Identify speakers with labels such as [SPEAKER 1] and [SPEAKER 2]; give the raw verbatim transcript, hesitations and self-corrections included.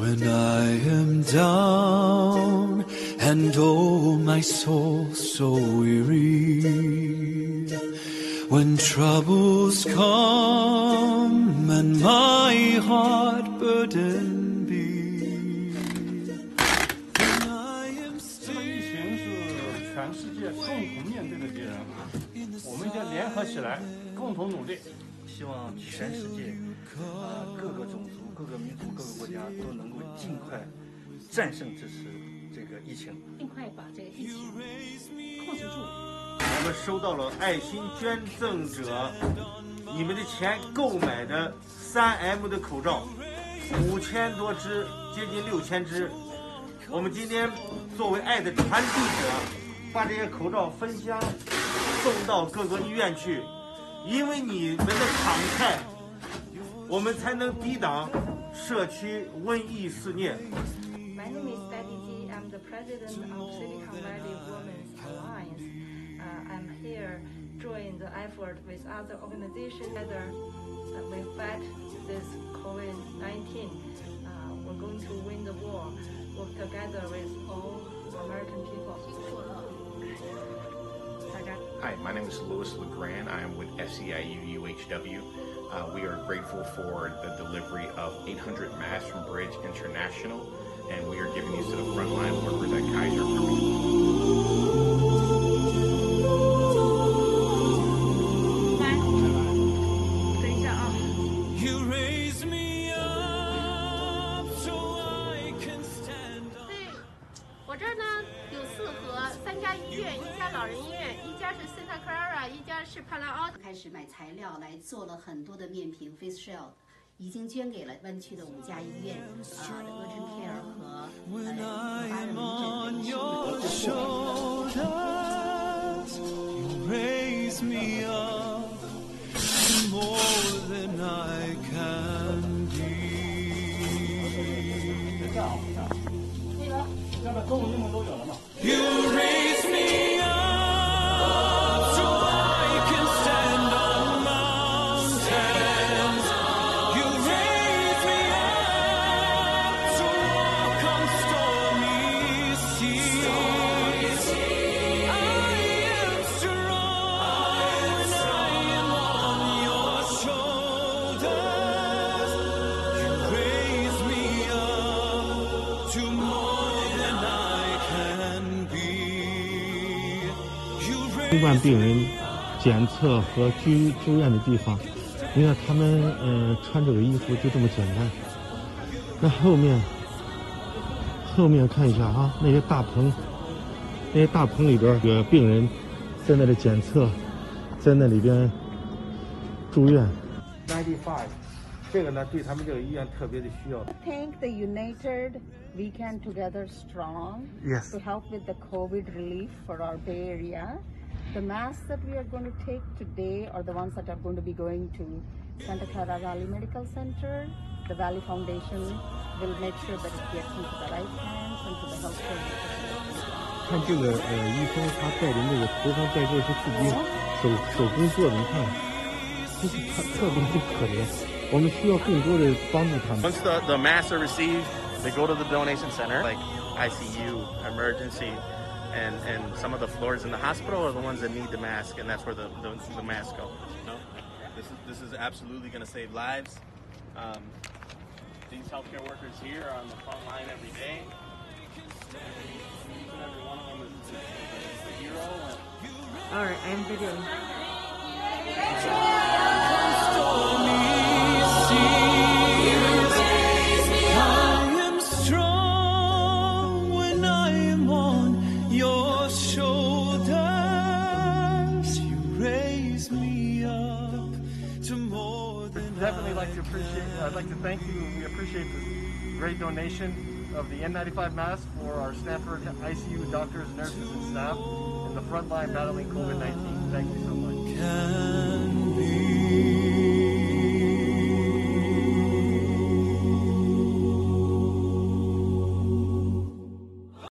[SPEAKER 1] When I am down and oh my soul so weary, when troubles come and my heart burden be, when I am still.
[SPEAKER 2] 疫情是全世界共同面对的敌人，我们就联合起来，共同努力。
[SPEAKER 3] 希望全世界啊、呃、各个种族、各个民族、各个国家都能够尽快战胜这次这个疫情，
[SPEAKER 4] 尽快把这个疫情控制住。
[SPEAKER 5] 我们收到了爱心捐赠者你们的钱购买的三 M 的口罩，五千多只，接近六千只。我们今天作为爱的传递者，把这些口罩分享送到各个医院去。因为你们的慷慨，我们才能抵挡社区瘟疫肆虐。
[SPEAKER 6] My name is Betty Ji. I'm the president of Silicon Valley Women's Alliance. Uh, I'm here join the effort with other organizations together. Uh, we fight this COVID nineteen. Uh, we're going to win the war. Work together with all American people.
[SPEAKER 7] Hi, my name is Louis LeGrand. I am with S E I U U H W. Uh, we are grateful for the delivery of eight hundred masks from Bridge International, and we are giving these to the frontline workers at Kaiser Permanente.
[SPEAKER 4] 我这儿呢有四盒，三家医院，一家老人医院，一家是 Santa Clara， 一家是帕拉奥。
[SPEAKER 8] 开始买材料来做了很多的面瓶 face shield， 已经捐给了湾区的五家医院，啊的 urgent care 和呃发热门诊。
[SPEAKER 2] 现在中文、英文都有了嘛。
[SPEAKER 1] You raise me up so I can stand on mountains. You raise me up to walk on stormy seas. I am strong when I am on your shoulders. You raise me up to more.新冠病人检测和居住院的地方，你看他们呃穿这个衣服就这么简单。那后面后面看一下啊，那些大棚，那些大棚里边有病人在那里检测，在那里边住院。
[SPEAKER 5] ninety-five， 这个呢对他们这个医院特别的需要。
[SPEAKER 6] Thank the United We Can Together Strong
[SPEAKER 5] Yes.
[SPEAKER 6] to help with the COVID relief for our Bay Area. The masks that we are going to take today are the ones that are going to be going to Santa Clara Valley Medical Center. The Valley Foundation will make sure that it gets into the right hands and to the healthcare workers.
[SPEAKER 1] 看这个呃医生他带着那个头上戴这是自己手手工做的，你看，就是他特别的可怜。我们需要更多的帮助他们。
[SPEAKER 9] Once the the masks are received, they go to the donation center, like I C U, emergency. And, and some of the floors in the hospital are the ones that need the mask, and that's where the, the, the masks go.
[SPEAKER 10] No, this is, this is absolutely going to save lives. Um, these healthcare workers here are on the front line every day. Each and every one of them is, is, is a hero. And
[SPEAKER 6] All right, I'm videoing.
[SPEAKER 2] Definitely like to appreciate. I'd like to thank you. We appreciate the great donation of the N ninety-five mask for our Stanford I C U doctors, nurses, and staff in the front line battling COVID nineteen. Thank you so much.